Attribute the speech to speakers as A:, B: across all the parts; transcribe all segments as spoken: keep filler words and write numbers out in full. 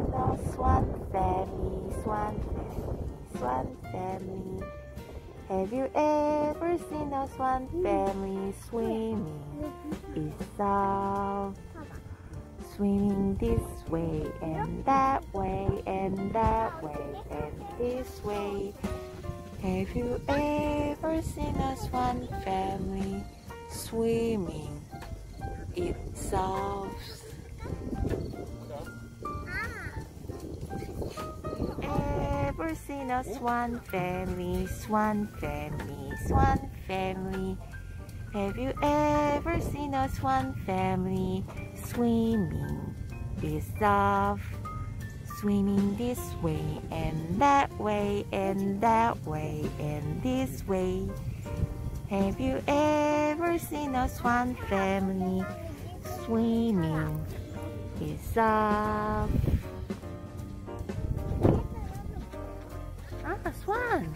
A: the swan family, swan family, swan family. Have you ever seen a swan family swimming? It's all swimming this way and that way and that way and this way. Have you ever seen a swan family swimming? It's all Ever seen a swan family, swan family, swan family? Have you ever seen a swan family swimming this off, swimming this way and that way and that way and this way? Have you ever seen a swan family swimming this off? Ah, swan!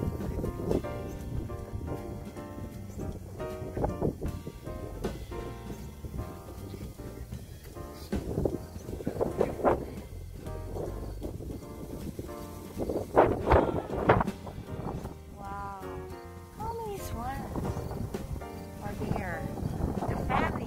A: Wow! How many swans are there? The family.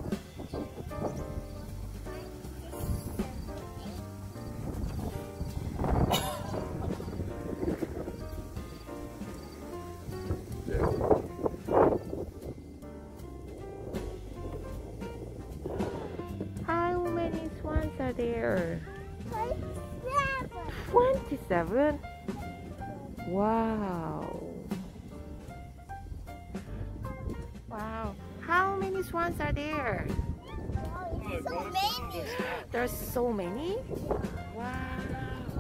A: How many swans are there? twenty-seven. Wow. Wow. How many swans are there?
B: So many.
A: There's so many? Wow.